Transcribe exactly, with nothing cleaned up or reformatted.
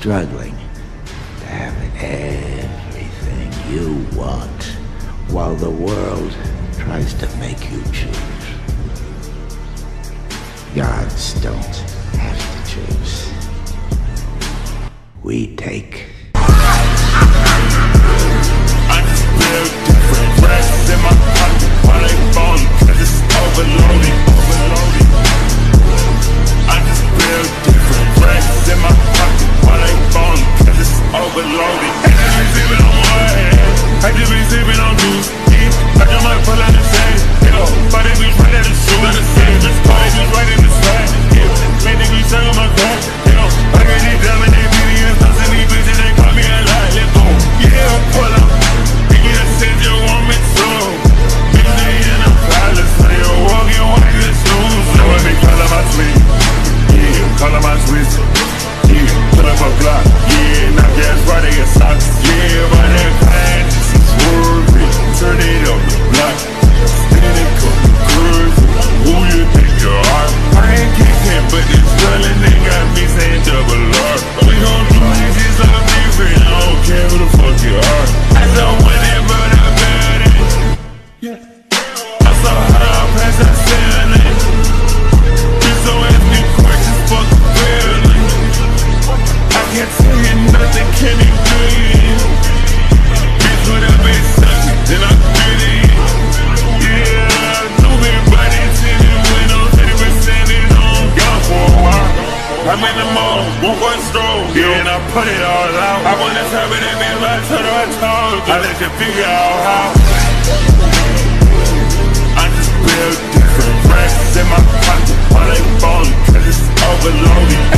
struggling to have everything you want, while the world tries to make you choose. Gods don't have to choose. We take. I just feel different. Racks in my pocket while they falling, cause it's overloaded, overloaded. I just feel different. Racks in my pocket while they falling, cause it's overloaded. I just be sipping on wine, I just be sipping on juice. Yeah, I just might pull out the same. Yo, but they be right at the shoe. Let us say, just call it just right in the side. Yeah, man, they be sucking my crack. Yo, I get these diamond, they videos, toss in these bitches, they call me a lie. Let's go. Yeah, pull up. Said you want me to. Busy in a palace, so you're walking white as snooze. So let me call up my sleeve. Yeah, call up my twist. Yeah, put up a block. Yeah, knock your ass right in your socks. Yeah, by that kind, just swerve it. Turn it up the block. Stand it, come cruise. Who you think you are? I ain't kicking, but this dwelling they got me saying double R. We gon' do this shit so different. I don't care who the fuck you are. I don't want it, but I saw how I passed that ceiling. Just don't ask me questions, fuck the feeling. I can't tell you nothing, can you do it? Bitch, whatever it's sucking, then I get it. Yeah, I know everybody intended when I'm thirty percent in on. Gone for a while. I'm in the mall, one one stroll. Yeah, and I put it all out. I wanna tell me that man, I told her I told you. I let you figure out how. Different racks in my pocket while they falling, cause it's overloaded.